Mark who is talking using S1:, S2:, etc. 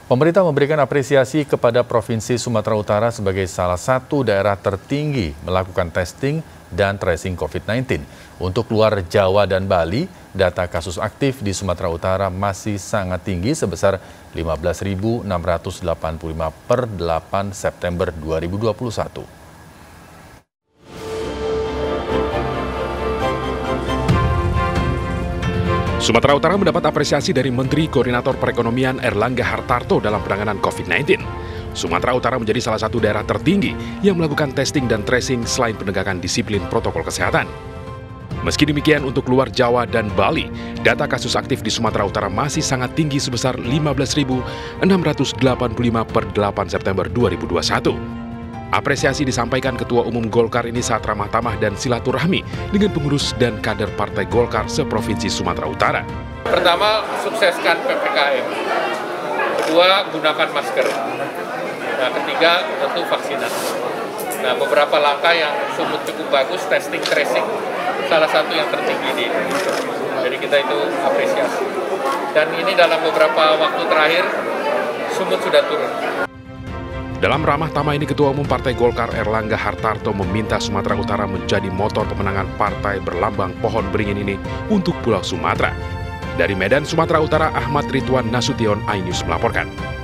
S1: Pemerintah memberikan apresiasi kepada Provinsi Sumatera Utara sebagai salah satu daerah tertinggi melakukan testing dan tracing COVID-19. Untuk luar Jawa dan Bali, data kasus aktif di Sumatera Utara masih sangat tinggi sebesar 15.685 per 8 September 2021.
S2: Sumatera Utara mendapat apresiasi dari Menteri Koordinator Perekonomian Erlangga Hartarto dalam penanganan COVID-19. Sumatera Utara menjadi salah satu daerah tertinggi yang melakukan testing dan tracing selain penegakan disiplin protokol kesehatan. Meski demikian, untuk luar Jawa dan Bali, data kasus aktif di Sumatera Utara masih sangat tinggi sebesar 15.685 per 8 September 2021. Apresiasi disampaikan Ketua Umum Golkar ini saat ramah tamah dan silaturahmi dengan pengurus dan kader Partai Golkar seprovinsi Sumatera Utara.
S3: Pertama, sukseskan PPKM. Kedua, gunakan masker. Nah, ketiga, tentu vaksinasi. Nah, beberapa langkah yang Sumut cukup bagus, testing, tracing, salah satu yang tertinggi di Indonesia. Jadi kita itu apresiasi. Dan ini dalam beberapa waktu terakhir, Sumut sudah turun.
S2: Dalam ramah tamah ini, Ketua Umum Partai Golkar Erlangga Hartarto meminta Sumatera Utara menjadi motor pemenangan partai berlambang pohon beringin ini untuk Pulau Sumatera. Dari Medan, Sumatera Utara, Ahmad Ridwan Nasution, iNews melaporkan.